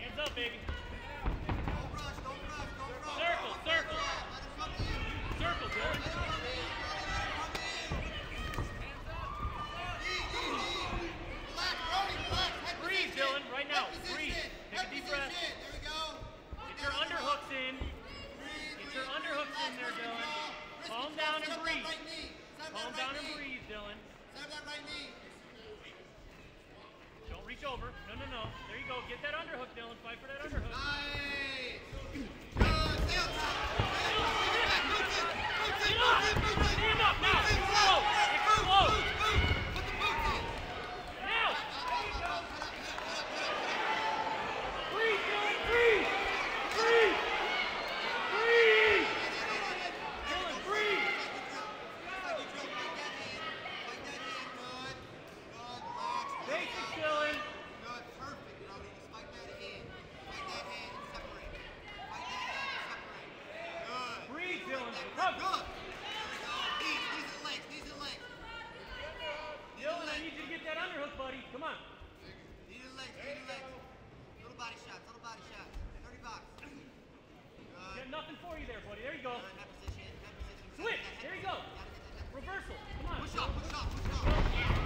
Hands up, baby. Don't rush, don't rush, don't rush. Circle, circle. Let him come to you. Circle, Dylan. Let him come to you. Relax, Brody, relax. Head Breathe, position. Dylan, right now. Head Breathe. position. Take a Head deep breath. position. There we go. Get your underhooks in. Get your underhooks in there, Dylan. Calm down and breathe. Calm down and breathe, Dylan. Stab that right knee. Don't reach over. No, no, no. There you go. Get that underhook, Dylan. Fight for that underhook. Nice. Good. Stay on top. Stand up now. Explode. Explode. Put the boots in. Now. Breathe, Dylan. Breathe. Breathe. Breathe. Dylan, breathe. Basic, Dylan. Good, perfect, Brody. Just fight that hand. Fight that hand and separate. Fight that hand and separate. Good. Breathe, Dylan. Good. Come. There we go. Knees and legs, knees and legs. Dylan, I need you to get that underhook, buddy. Come on. Knees and legs, knees and legs. Little body shots, little body shots. 30 bucks. Good. Got nothing for you there, buddy. There you go. Good, head position, head position. Switch. There you go. Reversal. Come on. Push up, push up, push up.